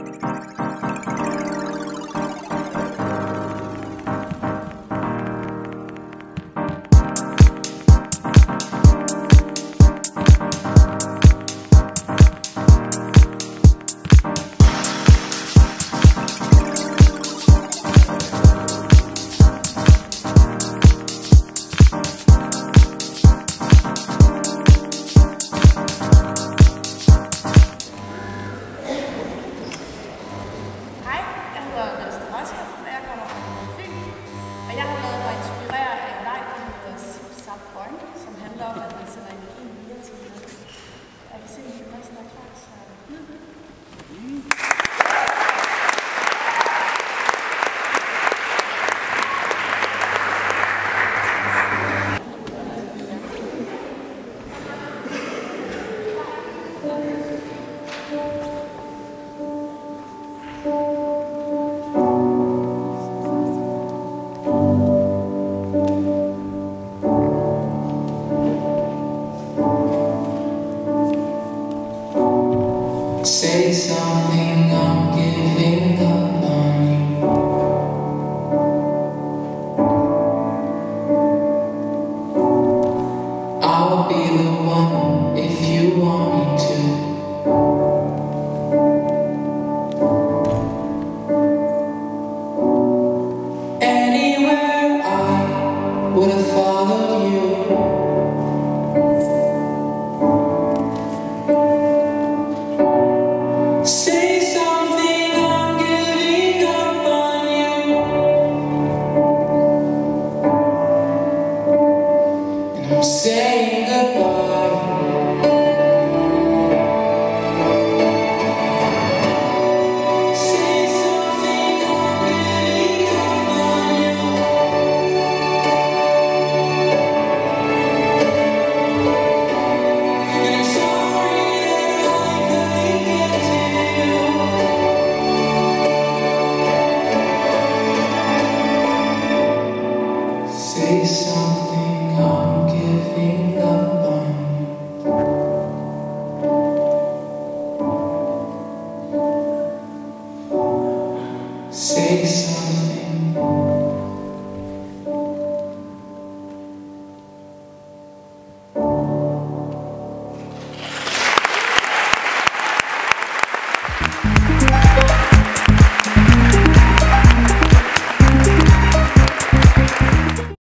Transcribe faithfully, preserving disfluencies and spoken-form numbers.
som handler om, at man sender energien videre til hinanden. Jeg kan se, at det næsten er klar, så... Mm. Say something, I'm giving up on you. I'll be the one if you want me to. Anywhere I would have followed you. Say